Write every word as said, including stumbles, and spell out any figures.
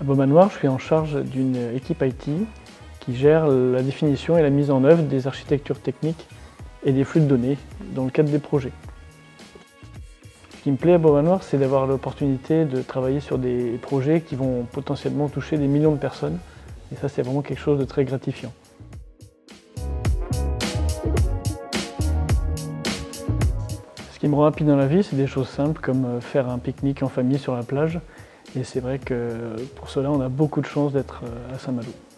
À Beaumanoir, je suis en charge d'une équipe I T qui gère la définition et la mise en œuvre des architectures techniques et des flux de données dans le cadre des projets. Ce qui me plaît à Beaumanoir, c'est d'avoir l'opportunité de travailler sur des projets qui vont potentiellement toucher des millions de personnes. Et ça, c'est vraiment quelque chose de très gratifiant. Ce qui me rend happy dans la vie, c'est des choses simples comme faire un pique-nique en famille sur la plage. Et c'est vrai que pour cela, on a beaucoup de chance d'être à Saint-Malo.